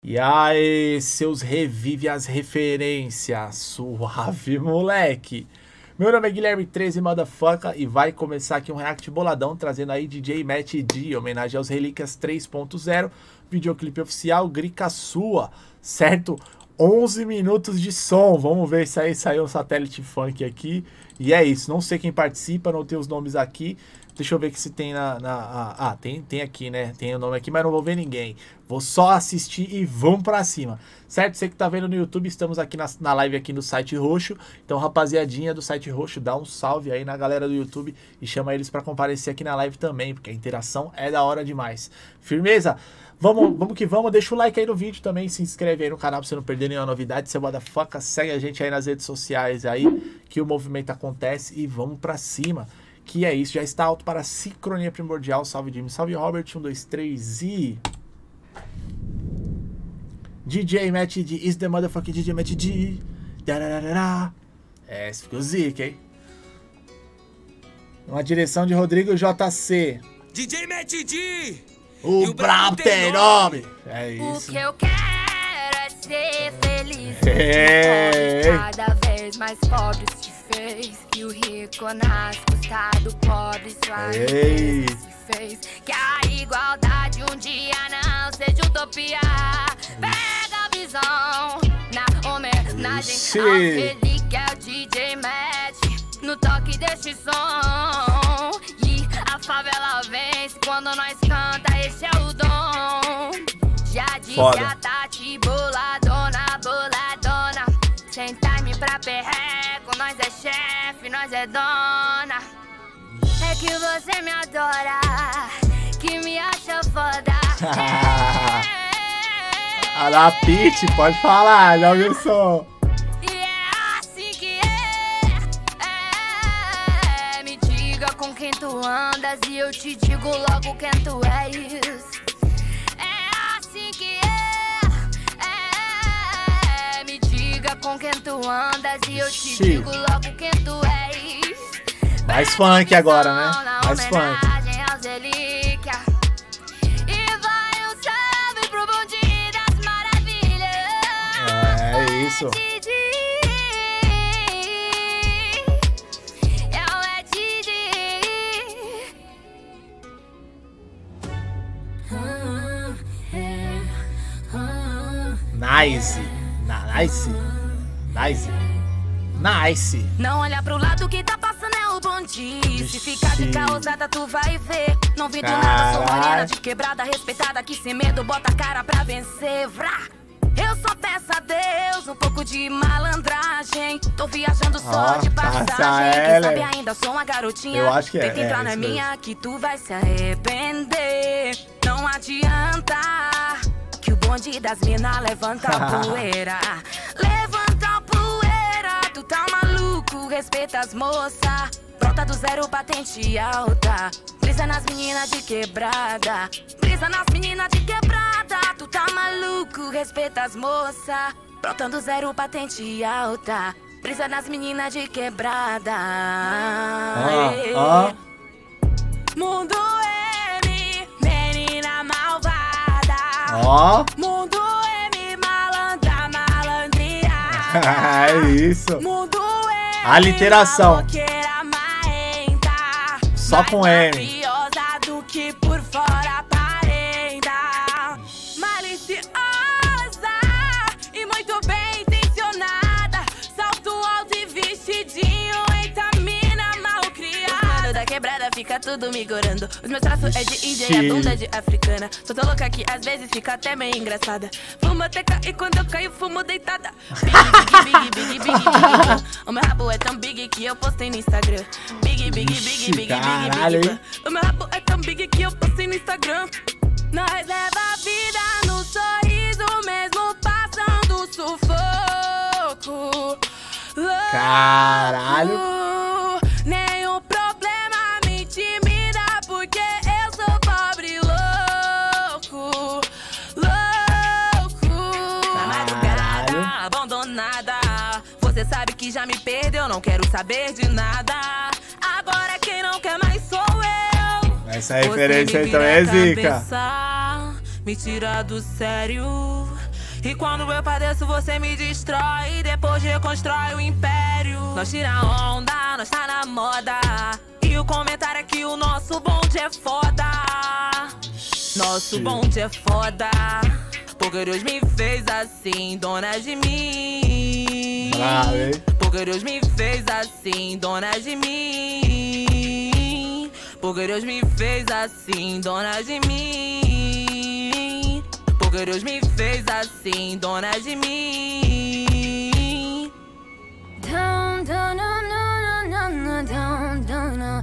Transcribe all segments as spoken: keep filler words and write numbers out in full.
E aí, seus revive as referências, suave moleque. Meu nome é Guilherme treze, motherfucker, e vai começar aqui um react boladão, trazendo aí D J Matt D, homenagem aos Relíquias três ponto zero, videoclipe oficial, Grica Sua, certo? onze minutos de som, vamos ver se aí saiu um satélite funk aqui. E é isso, não sei quem participa, não tem os nomes aqui. Deixa eu ver que se tem na... na ah, tem, tem aqui, né? Tem o nome aqui, mas não vou ver ninguém. Vou só assistir e vamos pra cima. Certo? Você que tá vendo no YouTube, estamos aqui na, na live aqui no site roxo. Então, rapaziadinha do site roxo, dá um salve aí na galera do YouTube e chama eles pra comparecer aqui na live também, porque a interação é da hora demais. Firmeza? Vamos, vamos que vamos. Deixa o like aí no vídeo também, se inscreve aí no canal pra você não perder nenhuma novidade. Seu motherfucker, segue a gente aí nas redes sociais aí, que o movimento acontece e vamos pra cima. Que é isso, já está alto para a sincronia primordial. Salve Jimmy, salve Robert, um, dois, três e... D J Matt D, is the motherfucking D J Matt D. Dararara. É, esse ficou zica, hein? Uma direção de Rodrigo J C. D J Matt D. O, o brabo tem nome. É isso. O que eu quero é ser feliz. Hey. Cada vez mais pobre se fez. E o rico nas custas do pobre sua Hey. se fez. Que a igualdade um dia não seja utopia. Pega a visão na homenagem Ixi. ao relíquia D J Matt. No toque deste som. E a favela vence quando nós canta, esse é o dom. Já disse Foda. a Tati, boladona, boladona. Sem time pra perreco, nós é chefe, nós é dona. É que você me adora, que me acha foda. A da Pit, pode falar, joga o som. E é assim que é, é. Me diga com quem tu andas e eu te digo logo quem tu és. É assim que é, é. Me diga com quem tu andas e eu te Ixi. digo logo quem tu és. Mais funk agora, né? Mais funk. Homenagem aos relíquias. E vai um salve pro bonde das maravilhas. É isso. Didi, eu é Didi. Ah, é, ah. Nice. Na- Nice. Nice. Nice. Não olha pro lado que tá passando é o bonde. Se ficar de causada tu vai ver. Não vi do nada, sou morena de quebrada, respeitada que sem medo bota a cara pra vencer. Vrá. Eu só peço a Deus um pouco de malandragem. Tô viajando só Ó, de passa passagem. Quem ela. sabe ainda sou uma garotinha. Eu acho que é, Tenta entrar é, na isso minha que tu vai se arrepender. Não adianta que o bonde das minas levanta a poeira. Levanta a poeira, tu tá maluco, respeita as moças. Brota do zero, patente alta. Brisa nas meninas de quebrada. Brisa nas meninas de quebrada. Tu tá maluco, respeita as moças. Brota do zero, patente alta. Brisa nas meninas de quebrada. Ê. ó. Mundo M, menina malvada. Ó. Mundo M, malandra, malandria. É isso. Mundo M, A literação. maloqueira, marrenta. Só com Mais M. mafiosa do que por fora aparenta. Maliciosa e muito bem intencionada. Salto alto e vestidinho, eita mina mal criada. Da quebrada fica tudo me gorando. Os meus traços é de índia e a bunda é de africana. Sou tão louca que às vezes fica até meio engraçada. Fumo até cair quando eu caio, fumo deitada. Big, big, big, big, big, big. O meu rabo é tão big que eu postei no Instagram. Big, big, big, Ixi, big, big, caralho, big, hein? big. O meu rabo é tão big que eu postei no Instagram. Nós leva a vida no sorriso, mesmo passando sufoco. Louco. Caralho. Nenhum problema me intimida, porque eu sou pobre louco. Louco. Na madrugada, abandonada. Você sabe que já me perdeu, não quero saber de nada. Agora quem não quer mais sou eu. Essa referência aí também é zica. Me tira do sério. E quando eu padeço, você me destrói. Depois reconstrói o império. Nós tira onda, nós tá na moda. E o comentário é que o nosso bonde é foda. Nosso bonde é foda. Porque Deus me fez assim, dona de mim. Bravo, hein? Porque Deus me fez assim, dona de mim. Porque Deus me fez assim, dona de mim. Porque Deus me fez assim, dona de mim. Down, down, no, no, no, no, down, down, no.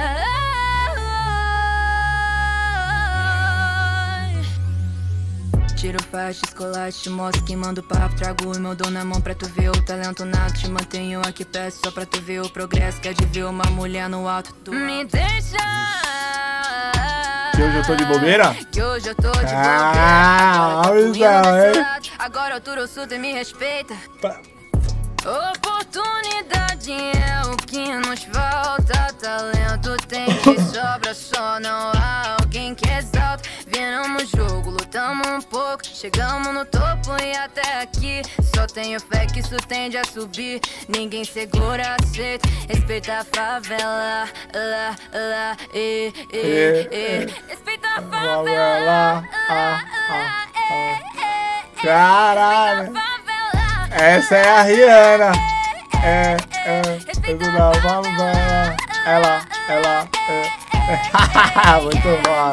Tiro faixa, escolaste, mostro que mando papo. Trago o meu dom na mão pra tu ver o talento nato. Te mantenho aqui perto só pra tu ver o progresso. Quer de ver uma mulher no alto, tu me deixa. Que hoje eu tô de bobeira? Que hoje eu tô de ah, bobeira. Ah, agora altura o sul e me respeita. Pa Oportunidade é o que nos falta. Talento tem de sobra, só não há alguém que exalta. Viramos o jogo, lutamos um pouco, chegamos no topo e até aqui. Só tenho fé que isso tende a subir. Ninguém segura, aceita. Respeita a favela, lá, lá, e, e, e. Respeita a favela, lá, lá, e, e. Caralho! Essa é a Rihanna. É, é, tudo não, vamos lá. Ela, ela, é. Muito bom.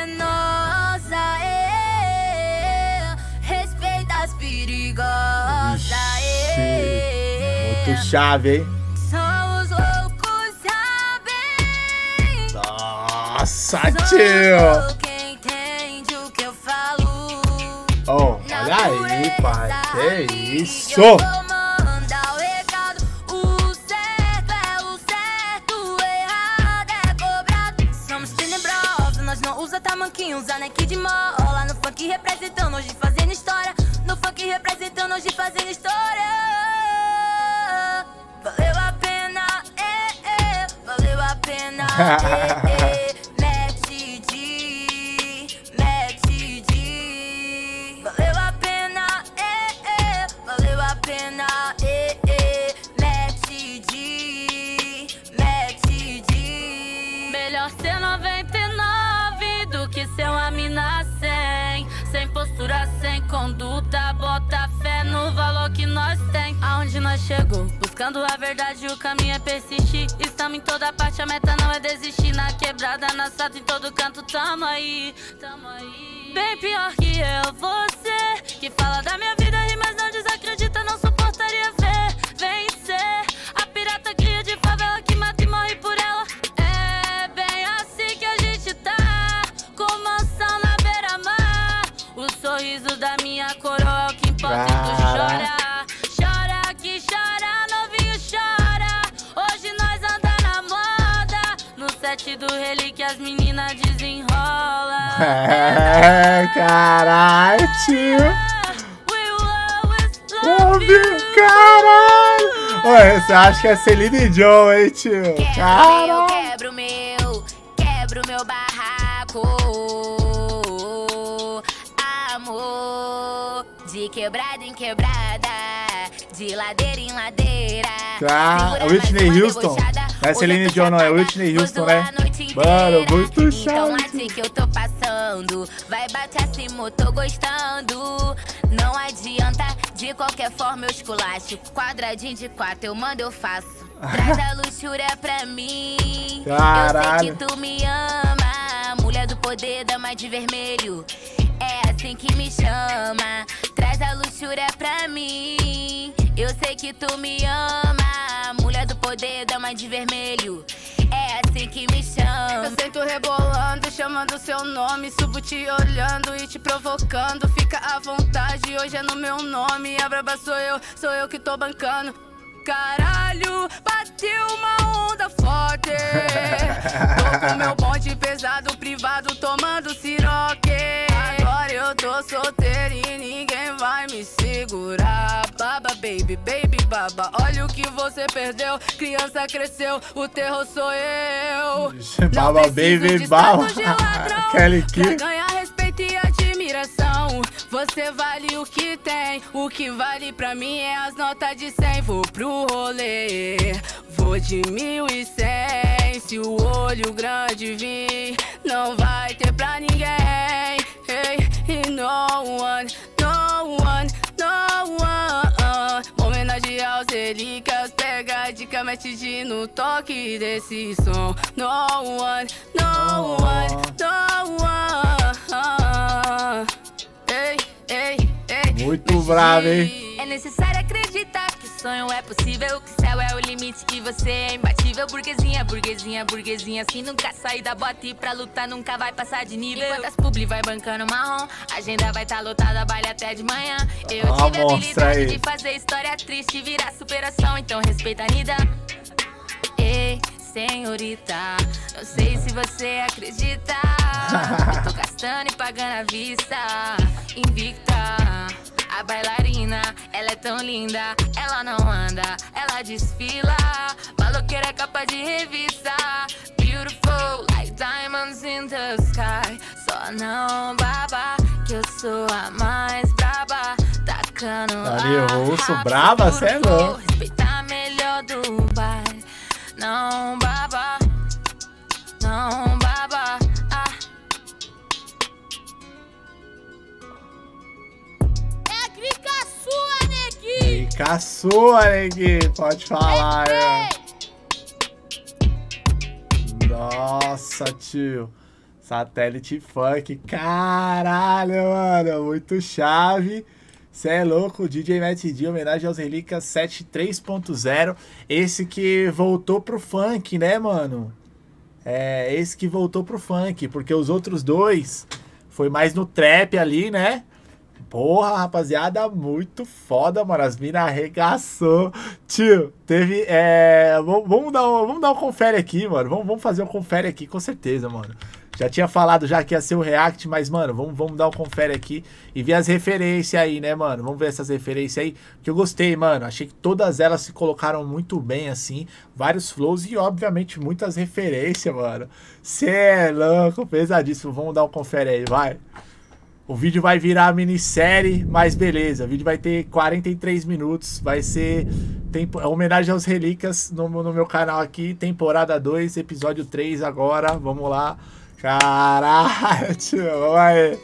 Respeita as perigosas. Muito chave, hein? Só os loucos sabem. Nossa, tio. Quem entende o que eu falo. Oh, olha aí, pai. Que isso? Eu vou mandar o recado. O certo é o certo, o errado é cobrado. Somos tenebrosos, nós não usa tamanquinho, usa Nike de mola. No funk representando, hoje fazendo história. No funk representando, hoje fazendo história. Valeu a pena, é, é. Valeu a pena, é, é. Mete de, mete de. Valeu a pena, é, é. Valeu a pena, é, é. Mete de, mete de. Melhor ser noventa e nove do que ser uma mina cem. Sem postura, sem conduta, bota fé no valor que nós tem. Aonde nós chegou, buscando a verdade, o caminho é persistir. Estamos em toda parte, a meta não é desistir. Na quebrada, na sata, em todo canto, tamo aí, tamo aí. Bem pior que eu, você, que fala da minha vida, ri, mas não desacredita, não suportaria ver vencer. A pirata cria de favela que mata e morre por ela. É bem assim que a gente tá, com mansão na beira-mar. O sorriso da minha coroa é o que importa, e tu chora. Chora que chora, novinho chora. Hoje nós anda na moda. No set do relíquia as meninas desenrola. É, caralho, tio. We always Love love you, you. caralho. Oi, você acha que é Celine Dion, hein, tio? Quebro meu, Caralho. quebro meu, quebro meu barraco. Amor, de quebrada em quebrada, de ladeira em ladeira. Tá, Segura Whitney mais uma Houston. debochada. Não é Celine Hoje eu tô Dion, não, é chapada, Whitney Houston, gozo né? a noite Mano, inteira. muito Então chave. assim que eu tô passando, vai bater acima, eu tô gostando. Não adianta, de qualquer forma eu esculacho. Quadradinho de quatro, eu mando, eu faço. Traz a luxúria pra mim. Caralho. Eu sei que tu me ama, mulher do poder, dama de vermelho. É assim que me chama. Traz a luxúria pra mim. Eu sei que tu me ama, mulher do poder, dama de vermelho. É assim que me chama. Eu sento rebolando, chamando seu nome. Subo te olhando e te provocando. Fica à vontade, hoje é no meu nome. A braba sou eu, sou eu que tô bancando. Caralho, bateu uma onda forte. Tô com meu bonde pesado, privado, tomando siroque. Agora eu tô solteiro e ninguém vai me segurar. Baba, baby, baby, baba, olha o que você perdeu. Criança cresceu, o terror sou eu. Baba, baby, baba. Kelly Key. Pra ganhar respeito e admiração. superação. Você vale o que tem, o que vale pra mim é as notas de cem. Vou pro rolê, vou de mil e cem. Se o olho grande vir, não vai ter pra ninguém. Hey, e no one, no one, no one. Homenagem aos relíquias, pega a dica, mete de no toque desse som. No one, no one, no one. Ei, ei, ei. Muito bravo, hein? É necessário acreditar que o sonho é possível, que o céu é o limite, que você é imbatível. Burguesinha, burguesinha, burguesinha, se nunca sair da bota e pra lutar nunca vai passar de nível. Enquanto as publi vai bancando marrom, a agenda vai tá lotada, baile até de manhã. Eu Ah, tive a mostra habilidade aí. de fazer história triste virar superação, então respeita a Nida. Ei, senhorita, não sei se você acredita. Eu tô gastando e pagando à vista, invicta. A bailarina, ela é tão linda, ela não anda, ela desfila. Maloqueira é capa de revista, beautiful like diamonds in the sky. Só não baba, que eu sou a mais braba. Tacando Dani ar Russo, rápido, braba, cê é vou louco. respeitar melhor do baile. Não baba, não baba, ah. É clica sua, neguinho. Fica sua, neguinho. Pode falar, né? Nossa, tio. Satélite funk. Caralho, mano. Muito chave. Cê é louco. D J Matt D, homenagem aos Relíquias sete três ponto zero. Esse que voltou pro funk, né, mano? É, esse que voltou pro funk. Porque os outros dois foi mais no trap ali, né? Porra, rapaziada, muito foda, mano. As minas arregaçou. Tio, teve. É, vamos, vamos, dar um, vamos dar um confere aqui, mano. Vamos, vamos fazer um confere aqui, com certeza, mano. Já tinha falado já que ia ser o react, mas, mano, vamos, vamos dar um confere aqui e ver as referências aí, né, mano? Vamos ver essas referências aí, que eu gostei, mano. Achei que todas elas se colocaram muito bem, assim. Vários flows e, obviamente, muitas referências, mano. Cê é louco, pesadíssimo. Vamos dar um confere aí, vai. O vídeo vai virar minissérie, mas beleza. O vídeo vai ter quarenta e três minutos. Vai ser tempo, homenagem aos Relíquias no, no meu canal aqui. Temporada dois, episódio três agora. Vamos lá. Caralho, tio. Vamos aí.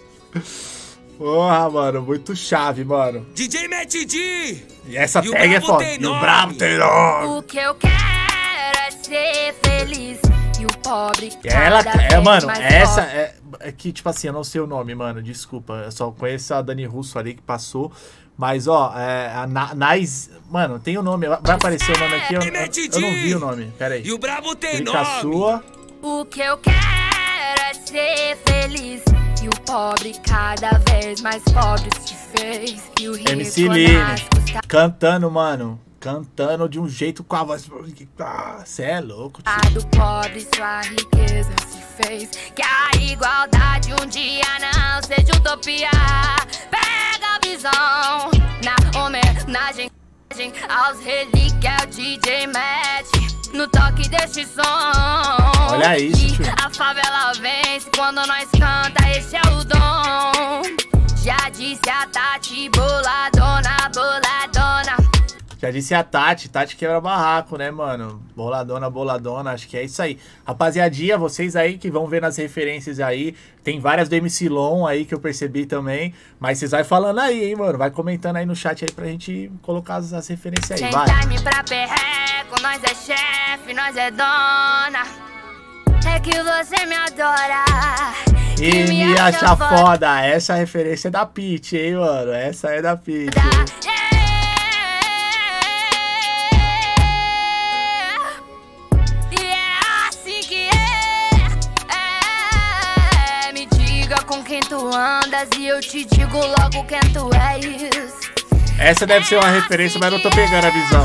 Porra, mano. Muito chave, mano. D J Matt D! E essa E o tag é brabo foda. tem E o nome. brabo tem nome. O que eu quero é ser feliz. E o pobre E ela, cada é, vez mano, mais essa pobre. é, é que, tipo assim, eu não sei o nome, mano, desculpa. Eu só conheço a Dani Russo ali que passou. Mas, ó, é, a Na- Nais. Mano, tem o nome. Vai aparecer o nome aqui. Eu, eu, eu não vi o nome. Pera aí. E o brabo tem Clica nome. sua. O que eu quero é ser feliz. E o pobre cada vez mais pobre se fez. E o rico M C Line. nas custas Cantando, mano. Cantando de um jeito com a voz. Ah, cê é louco, tio. do pobre sua riqueza se fez. Que a igualdade um dia não seja utopia. Pega a visão na homenagem aos Relíquias D J Matt. No toque deste som. Olha isso, E tio. a favela vence quando nós canta, esse é o dom. Já disse a Tati, boladona, boladona. Já disse a Tati, Tati quebra barraco, né, mano? Boladona, boladona, acho que é isso aí. Rapaziadinha, vocês aí que vão ver nas referências aí, tem várias do M C Lon aí que eu percebi também, mas vocês vai falando aí, hein, mano? Vai comentando aí no chat aí pra gente colocar as, as referências aí, Sem vai. time pra perreco, nós é chefe, nós é dona. É que você me adora. E que me acha foda. Essa referência é da Pitty, hein, mano? Essa é da Pitty. Yeah. E é assim que é. É. Me diga com quem tu andas e eu te digo logo quem tu és. Essa deve ser uma referência, mas eu não tô pegando a visão.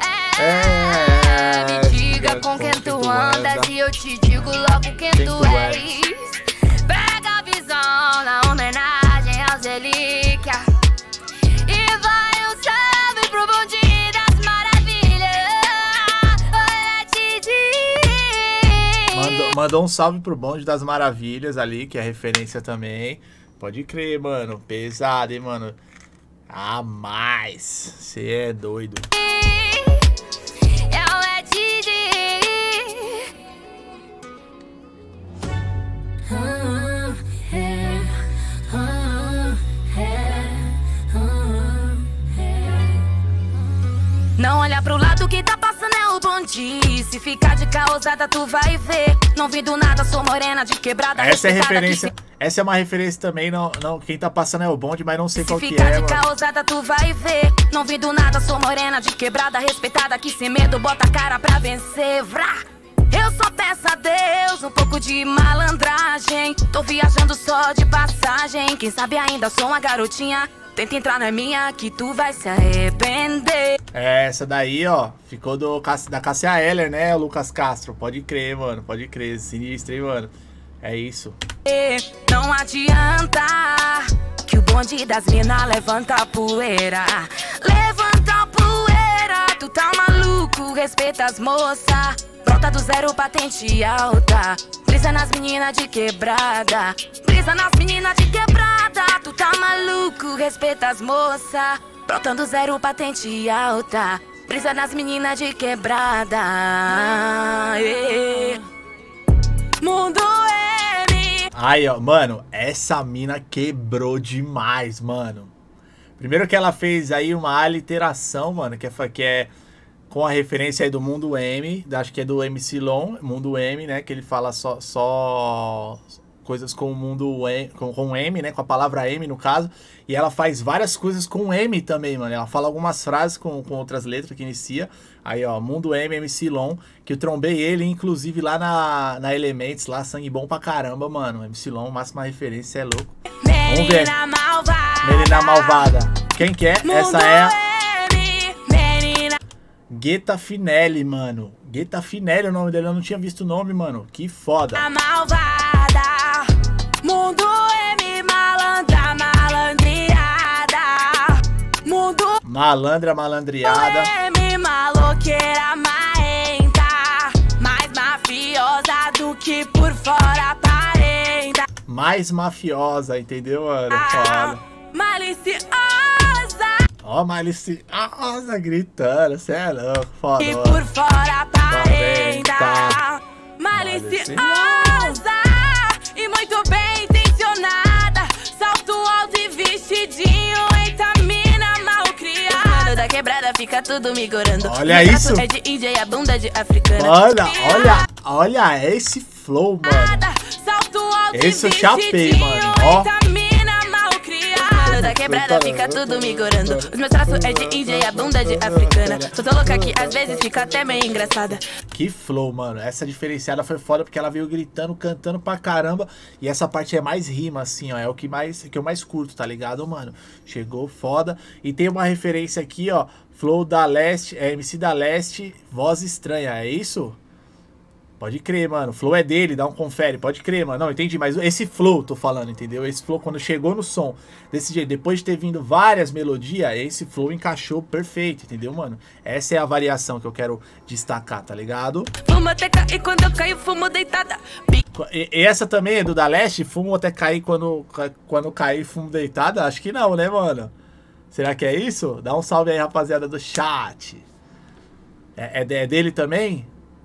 É, me diga com quem tu andas e eu te digo logo quem tu és. Pega a visão na homenagem aos Relíquias. E vai um salve pro bonde das maravilhas. Olha, Didi. Mandou, mandou um salve pro bonde das maravilhas ali, que é referência também. Pode crer, mano. Pesado, hein, mano. Ah, mais. Você é doido. Não olha pro lado que tá passando é o bonde. Se ficar de causada tu vai ver. Não vim do nada, sou morena de quebrada. Essa é referência. Essa é uma referência também. Não, não, quem tá passando é o bonde, mas não sei qual que é. Se ficar de causada tu vai ver. Não vim do nada, sou morena de quebrada, respeitada que sem medo bota a cara pra vencer. Vrá! Eu só peço a Deus um pouco de malandragem. Tô viajando só de passagem. Quem sabe ainda sou uma garotinha. Tenta entrar na minha que tu vai se arrepender. Essa daí, ó, ficou do, da Cássia Eller, né, Lucas Castro? Pode crer, mano, pode crer. Sinistro, hein, mano? É isso. Não adianta que o bonde das mina levanta a poeira. Levanta a poeira, tu tá maluco, respeita as moças. Brota do zero, patente alta. Brisa nas meninas de quebrada. Brisa nas meninas de quebrada. Tu tá maluco, respeita as moças. Brota do zero, patente alta. Brisa nas meninas de quebrada. Yeah. Mundo M. Aí, ó, mano, essa mina quebrou demais, mano. Primeiro que ela fez aí uma aliteração, mano, que é... Que é com a referência aí do Mundo M, acho que é do M C Lon, Mundo M, né? Que ele fala só, só coisas com o mundo M, com, com M, né? Com a palavra M, no caso. E ela faz várias coisas com M também, mano. Ela fala algumas frases com, com outras letras que inicia. Aí, ó, Mundo M, M C Lon, que eu trombei ele, inclusive, lá na, na Elements, lá, sangue bom pra caramba, mano. M C Lon, máxima referência, é louco. Vamos ver. Menina malvada. Menina malvada. Quem que é? Mundo Essa é a... Menina. Guetta Finelli, mano. Guetta Finelli é o nome dele, eu não tinha visto o nome, mano. Que foda. A malvada. Mundo M, malandra, malandreada. Mundo Malandra, malandreada. M, maloqueira, marrenta. Mais mafiosa do que por fora aparenta. Mais mafiosa, entendeu, mano? Foda. Maliciosa. Ó, maliciosa gritando, cê é louco, foda. E mano. por fora aparenta. Tá. Maliciosa e muito bem intencionada. Salto alto e vestidinho. Eita, mina mal criada. Da quebrada fica tudo me gorando. Olha isso. É de índia e a bunda de africana. Olha, olha, olha esse flow, mano. Salto alto Esse e eu chapei, mano. Ó. Eita, mina mal criada. Da quebrada fica tudo me gorando. Os meus traços é de índia e a bunda de africana. Sou tão louca que às vezes fica até meio engraçada. Que flow, mano. Essa diferenciada foi foda porque ela veio gritando, cantando pra caramba. E essa parte é mais rima, assim, ó. É o que, mais, que eu mais curto, tá ligado, mano? Chegou foda. E tem uma referência aqui, ó. Flow da Leste, é M C da Leste, voz estranha, é isso? Pode crer, mano. O flow é dele, dá um confere. Pode crer, mano. Não, entendi. Mas esse flow, tô falando, entendeu? Esse flow, quando chegou no som desse jeito, depois de ter vindo várias melodias, esse flow encaixou perfeito, entendeu, mano? Essa é a variação que eu quero destacar, tá ligado? Fumo até cair quando eu caio, fumo deitada. E, e essa também é do da Leste? Fumo até cair quando, quando cair, fumo deitada? Acho que não, né, mano? Será que é isso? Dá um salve aí, rapaziada do chat. É, é, é dele também?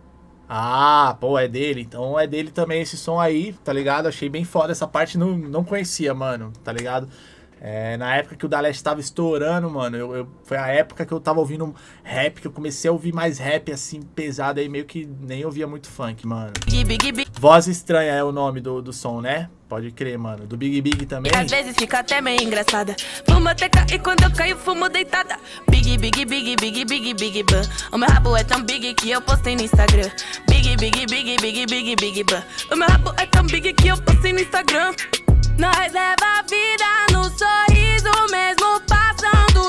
Ah, pô, é dele. Então é dele também esse som aí, tá ligado? Achei bem foda essa parte, não, não conhecia, mano, tá ligado? É, na época que o da Leste tava estourando, mano, eu, eu, foi a época que eu tava ouvindo rap, que eu comecei a ouvir mais rap, assim, pesado, aí meio que nem ouvia muito funk, mano. Voz Estranha é o nome do, do som, né? Pode crer, mano. Do Big Big também. E às vezes fica até meio engraçada. Fumo até cair quando eu caio, fumo deitada. Big, big, big, big, big, big, bang. O meu rabo é tão big que eu postei no Instagram. Big, big, big, big, big, big, bang. O meu rabo é tão big que eu postei no Instagram. Nós leva a vida no sorriso, mesmo passando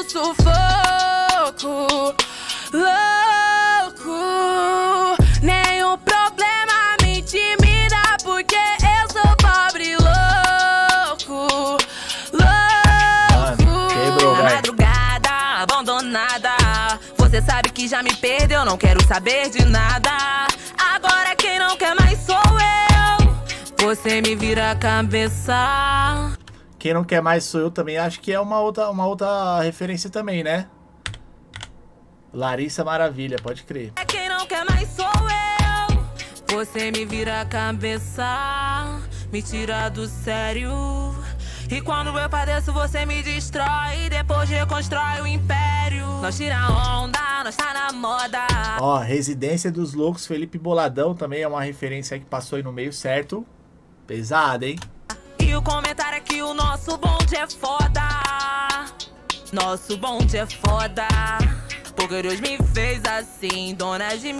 sufoco. Louco, nenhum problema me intimida, porque eu sou pobre, louco. Louco, quebrou, na madrugada, abandonada. Você sabe que já me perdeu, não quero saber de nada. Agora quem não quer mais sou eu. Você me vira a cabeça. Quem Não Quer Mais Sou Eu também, acho que é uma outra, uma outra referência também, né? Larissa Maravilha, pode crer. Quem não quer mais sou eu. Você me vira a cabeça, me tira do sério. E quando eu padeço, você me destrói. Depois reconstrói o império. Nós tira onda, nós tá na moda. Ó, Residência dos Loucos, Felipe Boladão também é uma referência que passou aí no meio certo. Pesada, hein? E o comentário é que o nosso bonde é foda. Nosso bonde é foda. Porque Deus me fez assim, dona de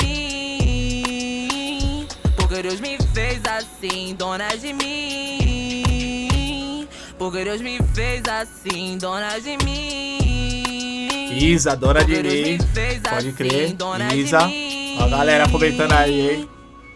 mim. Porque Deus me fez assim, dona de mim. Porque Deus me fez assim, dona de mim. Isa, dona de mim. Pode crer. Isa. Ó a galera comentando aí, hein?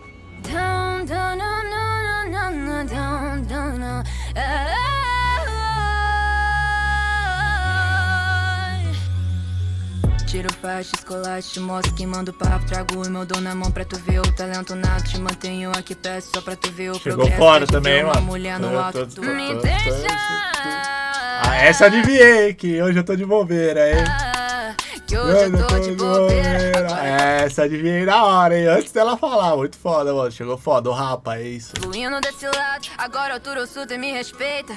Tiro faixa, escolaste, mostro que mando papo. Trago o meu dom na mão pra tu ver o talento nato. Te mantenho aqui perto só pra tu ver o Chegou progresso. Chegou fora também, mano. Mulher no alto, tu me deixa. Ah, essa adivinhei, que hoje eu tô de bobeira, hein? Que hoje eu tô de bobeira. Essa adivinhei na hora, hein? Antes dela falar, muito foda, mano. Chegou foda, o rapa, é isso. Fluindo desse lado, agora altura ou sul, me respeita.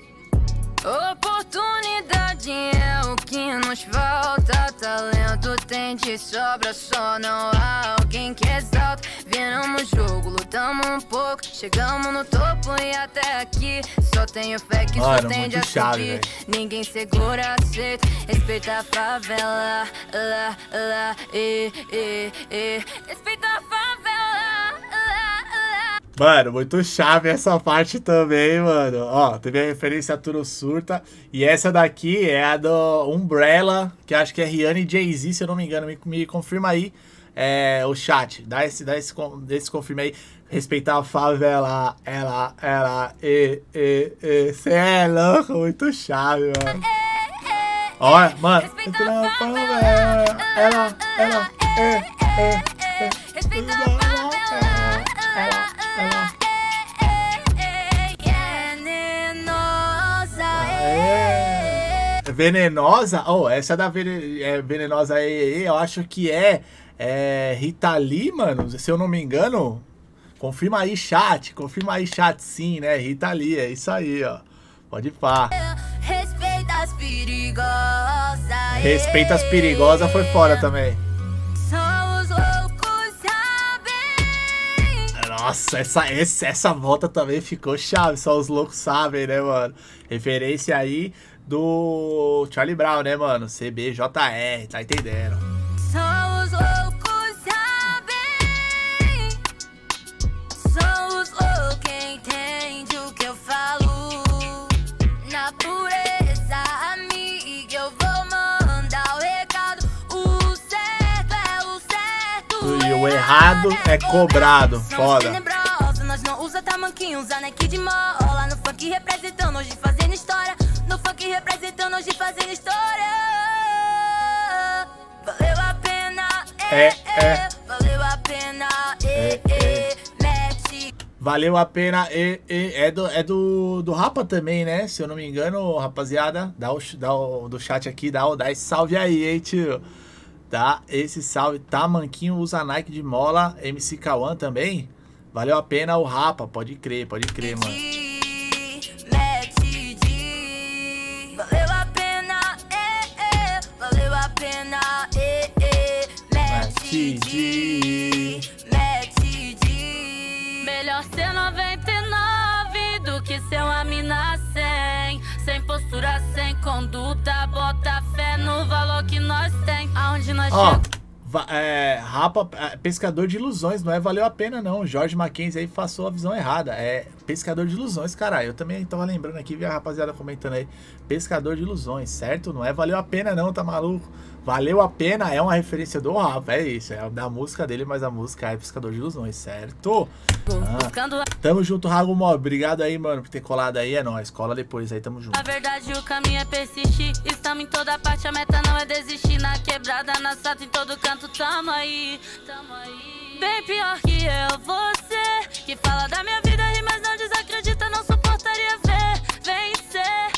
Oportunidade é o que nos falta. Talento tem de sobra, só não há alguém que exalta. Viramos jogo, lutamos um pouco, chegamos no topo e até aqui. Só tenho fé que Mano, só tende a chave, subir. Ninguém segura, aceita. Respeita a favela, lá, lá, e, e, e. Respeita a favela, lá, lá. Mano, muito chave essa parte também, mano. Ó, teve a referência a Turo Surta. E essa daqui é a do Umbrella, que acho que é Rihanna e Jay-Z, se eu não me engano. Me, me confirma aí é, o chat. Dá esse, dá esse, esse confirma aí. Respeitar a favela, ela, ela, e, e, e. Cê é louco, muito chave, mano. Ó, mano. Respeitar a favela, ela, ela, e, e, e. Respeitar a favela, ela. Ela. É. Venenosa? Oh, essa da vene... é, Venenosa aí, eu acho que é, é Rita Lee, mano. Se eu não me engano. Confirma aí, chat. Confirma aí, chat, sim, né? Rita Lee, é isso aí, ó. Pode ir pá. Respeita as perigosas. Respeita as perigosas foi fora também. Nossa, essa, essa, essa volta também ficou chave, só os loucos sabem, né, mano? Referência aí do Charlie Brown, né, mano? C B J R, tá entendendo? Só os loucos sabem. Só os loucos que entendem o que eu falo. Na pureza, amiga, eu vou mandar o recado. O certo é o certo. E o errado é cobrado, foda. Nós não usa tamanquinho, usa neck de mola. No funk representando, hoje fazendo história. No funk representando, hoje fazendo história. Valeu a pena, é, é, é. Valeu a pena, é, é, é. Mete. Valeu a pena, e, e. É, do, é do, do Rapa também, né? Se eu não me engano, rapaziada, dá o, dá o do chat aqui, dá, o, dá esse salve aí, hein, tio. Dá esse salve. Tamanquinho usa Nike de mola. M C Kawan também. Valeu a pena o Rapa. Pode crer, pode crer, mano. Valeu a pena, é, é. Valeu a pena, é, é. Mete de, mete de. Melhor ser noventa e nove do que ser uma mina cem. Sem postura, sem conduta. Bota fé no valor que nós tem. Aonde nós Ó, chegamos. É, Rapa, é, pescador de ilusões, não é valeu a pena não. Jorge Mackenzie aí passou a visão errada. É pescador de ilusões, caralho. Eu também tava lembrando aqui, vi a rapaziada comentando aí. Pescador de ilusões, certo? Não é valeu a pena não, tá maluco? Valeu a pena é uma referência do Rapa, é isso. É da música dele, mas a música é Pescador de Ilusões, certo? Ah, tamo junto, Rago Mob. Obrigado aí, mano, por ter colado aí. É nóis, cola depois aí, tamo junto. Na verdade o caminho é persistir. Estamos em toda parte, a meta não é desistir. Na quebrada, na sata, em todo canto, tamo aí, tamo aí. Bem pior que eu, você que fala da minha vida, mas não desacredita, não suportaria ver vencer.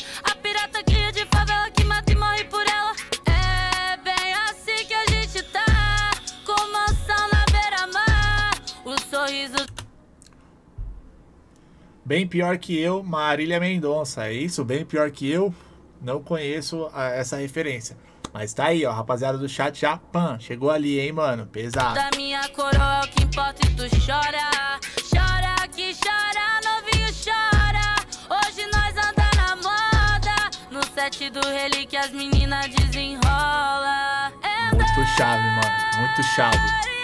bem pior que eu, Marília Mendonça. É isso? Bem pior que eu? Não conheço a, essa referência. Mas tá aí, ó, rapaziada do chat já, pã, chegou ali, hein, mano, pesado. Da minha coroa, o que importa e tu chora. Chora que chora, novinho chora. Hoje nós anda na moda. No set do relíquia as meninas desenrola. Muito chave, mano, muito chave.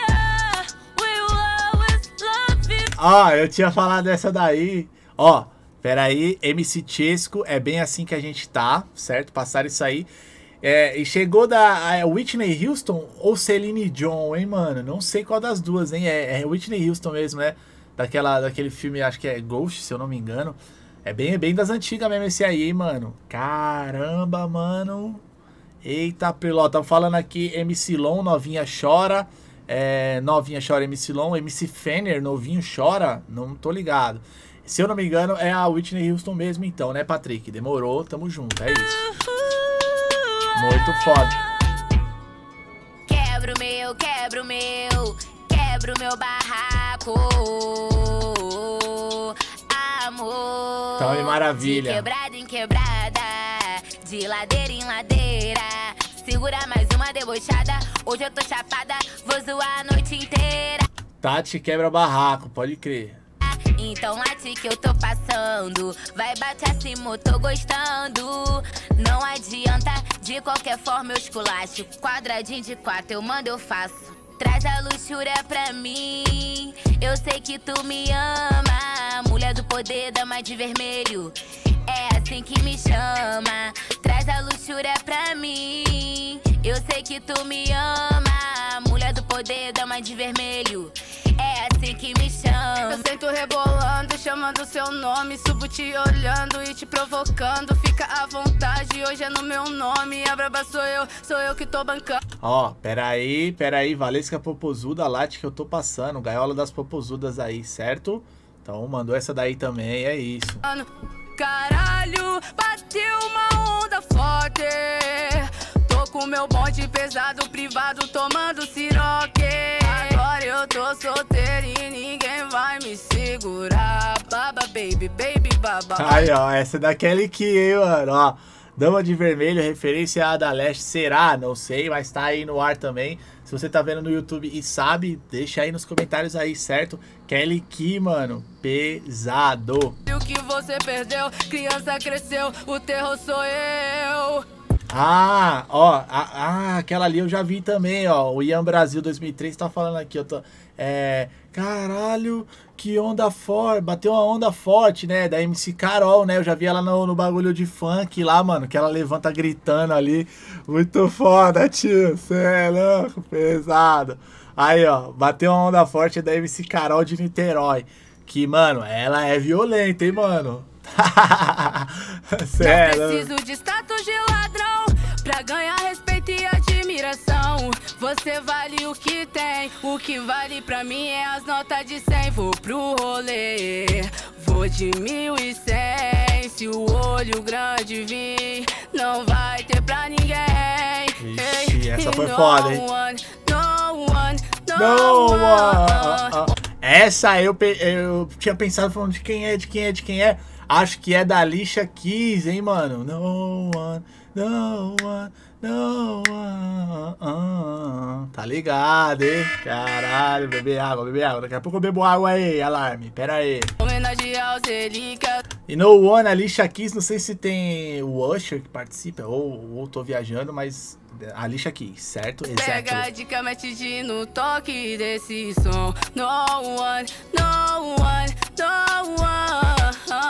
Ó, oh, eu tinha falado dessa daí. Ó, oh, peraí, M C Chesco, é bem assim que a gente tá, certo? Passaram isso aí. É, e chegou da Whitney Houston ou Celine Dion, hein, mano? Não sei qual das duas, hein? É, é Whitney Houston mesmo, né? Daquela, daquele filme, acho que é Ghost, se eu não me engano. É bem, bem das antigas mesmo esse aí, hein, mano? Caramba, mano. Eita, pelota. Estão falando aqui M C Lon, novinha chora. É, novinha chora M C Lon. M C Fenner, novinho chora. Não tô ligado. Se eu não me engano, é a Whitney Houston mesmo, então, né, Patrick? Demorou, tamo junto, é isso. Muito foda. Quebra o meu, quebra o meu, quebra o meu barraco. Amor. Então é maravilha. De quebrada em quebrada, de ladeira em ladeira. Segura mais uma debochada. Hoje eu tô chapada, vou zoar a noite inteira. Tati quebra barraco, pode crer. Então late que eu tô passando. Vai bater acima, eu tô gostando. Não adianta, de qualquer forma eu esculacho. Quadradinho de quatro eu mando, eu faço. Traz a luxúria pra mim. Eu sei que tu me ama. Mulher do poder, dama de vermelho. É assim que me chama. Traz a luxúria pra mim. Eu sei que tu me ama. Mulher do poder, dama de vermelho. É assim que me chama. Eu sento rebolando, chamando seu nome. Subo te olhando e te provocando. Fica à vontade, hoje é no meu nome. A braba sou eu, sou eu que tô bancando. Ó, peraí, peraí. Valesca Popozuda, late que eu tô passando. Gaiola das Popozudas aí, certo? Então mandou essa daí também, é isso. Caralho, bateu uma onda forte. Tô com meu bonde pesado, privado, tomando siroque. Agora eu tô solteiro e ninguém vai me segurar. Baba, baby, baby, baba. Aí, ó, essa é daquele que, hein, mano, ó. Dama de Vermelho, referência a da Leste, será? Não sei, mas tá aí no ar também. Se você tá vendo no YouTube e sabe, deixa aí nos comentários aí, certo? Kelly Key, mano, pesado. E o que você perdeu, criança cresceu, o terror sou eu. Ah, ó, a, ah, aquela ali eu já vi também, ó. O Ian Brasil dois mil e três tá falando aqui, eu tô. É. Caralho, que onda forte. Bateu uma onda forte, né? Da M C Carol, né? Eu já vi ela no, no bagulho de funk lá, mano. Que ela levanta gritando ali. Muito foda, tio. Cê é louco, pesado. Aí, ó, bateu uma onda forte da M C Carol de Niterói. Que, mano, ela é violenta, hein, mano? Sério? Não preciso de status de ladrão pra ganhar respeito e admiração. Você vale o que tem, o que vale pra mim é as notas de cem. Vou pro rolê, vou de mil e cem. Se o olho grande vir, não vai ter pra ninguém. Ixi, essa foi foda, hein? No one, no one, no no one. one. Essa eu, eu tinha pensado falando de quem é, de quem é, de quem é. Acho que é da Alicia Keys, hein, mano? No one, no one, no one. Uh, uh, tá ligado, hein? Caralho, beber água, beber água. Daqui a pouco eu bebo água aí, alarme. Pera aí. E No One, Alicia Keys, não sei se tem o Usher que participa ou, ou tô viajando, mas Alicia Keys, certo? Pega a dica, mete de no toque desse som. No one, no one, no one.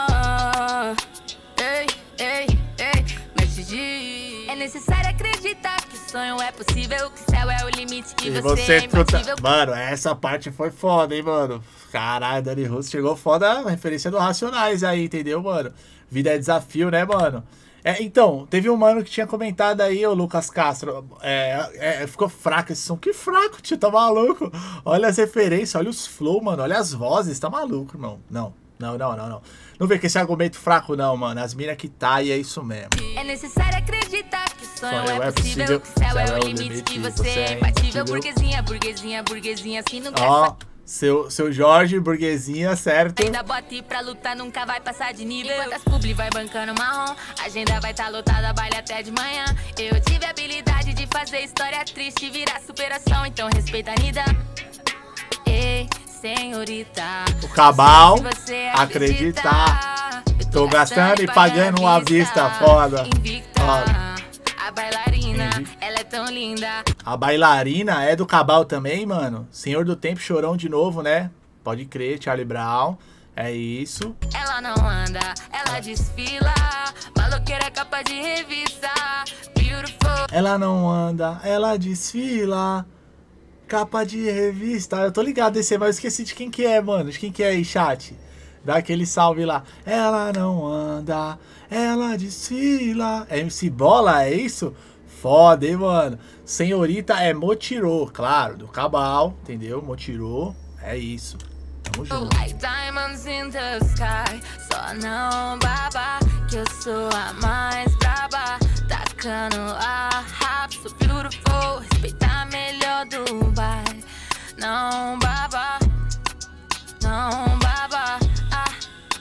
Ei, ei, ei, mete de. É necessário acreditar que o sonho é possível, que o céu é o limite, que e você, você é imbatível. Mano, essa parte foi foda, hein, mano? Caralho, Dani Russo chegou foda, a referência do Racionais aí, entendeu, mano? Vida é desafio, né, mano? É, então, teve um mano que tinha comentado aí, o Lucas Castro, é, é, ficou fraco esse som. Que fraco, tio, tá maluco? Olha as referências, olha os flow, mano, olha as vozes, tá maluco, irmão. Não, não, não, não, não. Não vem com esse argumento fraco, não, mano. As minas que tá e é isso mesmo. É necessário acreditar que o sonho, sonho é, é possível, que o céu é o limite, que você é imbatível. Burguesinha, burguesinha, burguesinha, assim não quer. Ó. Seu, seu Jorge, burguesinha, certo? Ainda bote pra lutar, nunca vai passar de nível. Enquanto as publi vai bancando marrom, a agenda vai tá lotada, baile até de manhã. Eu tive a habilidade de fazer história triste virar superação, então respeita a Nida. Ei, senhorita, o Cabal, se você acreditar. Tô gastando e pagando uma vista, foda. Foda. A bailarina, ela é tão linda. A bailarina é do Cabal também, mano. Senhor do Tempo, chorão de novo, né? Pode crer, Charlie Brown. É isso. Ela não anda, ela desfila. Maloqueira é capa de revista. Beautiful. Ela não anda, ela desfila. Capa de revista. Eu tô ligado nesse, mas eu esqueci de quem que é, mano. De quem que é aí, chat? Dá aquele salve lá. Ela não anda, ela desfila. É M C Bola, é isso? Foda, hein, mano? Senhorita é Motirô, claro, do Cabal, entendeu? Motirô, é isso. Tamo junto. Like diamonds in the sky. Só não baba, que eu sou a mais braba. Tacando a rap, so beautiful. Respeitar melhor do baile. Não baba, não baba. Ah.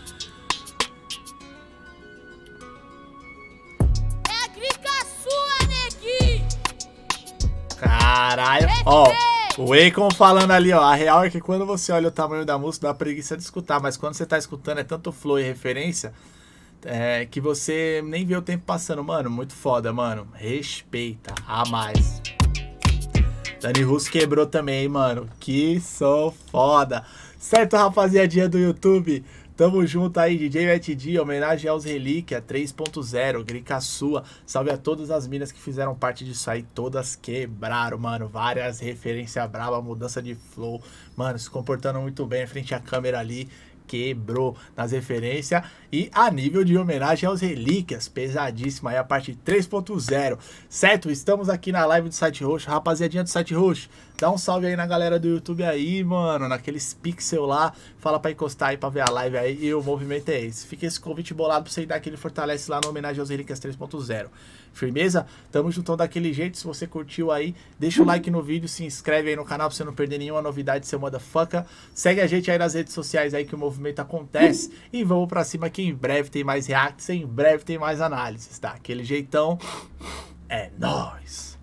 É a grica sua, neguinho. Caralho. Ó, o Akon falando ali, ó. A real é que quando você olha o tamanho da música, dá preguiça de escutar. Mas quando você tá escutando, é tanto flow e referência é, que você nem vê o tempo passando. Mano, muito foda, mano. Respeita. A mais. Dani Russo quebrou também, mano. Que som foda. Certo, rapaziadinha do YouTube? Tamo junto aí, D J Matt D, homenagem aos Relíquia três ponto zero, Grica sua. Salve a todas as minas que fizeram parte disso aí, todas quebraram, mano. Várias referências brava, mudança de flow. Mano, se comportando muito bem frente à câmera ali. Quebrou nas referências. E a nível de homenagem aos Relíquias, pesadíssima aí a parte três ponto zero. Certo? Estamos aqui na live do Site Roxo. Rapaziadinha do Site Roxo, dá um salve aí na galera do YouTube aí, mano. Naqueles pixel lá. Fala pra encostar aí pra ver a live aí. E o movimento é esse. Fica esse convite bolado pra você dar aquele fortalece lá na homenagem aos Relíquias três ponto zero. Firmeza? Tamo juntão daquele jeito. Se você curtiu aí, deixa o like no vídeo, se inscreve aí no canal pra você não perder nenhuma novidade, seu motherfucker. Segue a gente aí nas redes sociais aí que o movimento acontece. E vamos pra cima que em breve tem mais reacts, em breve tem mais análises, tá? Aquele jeitão. É nóis!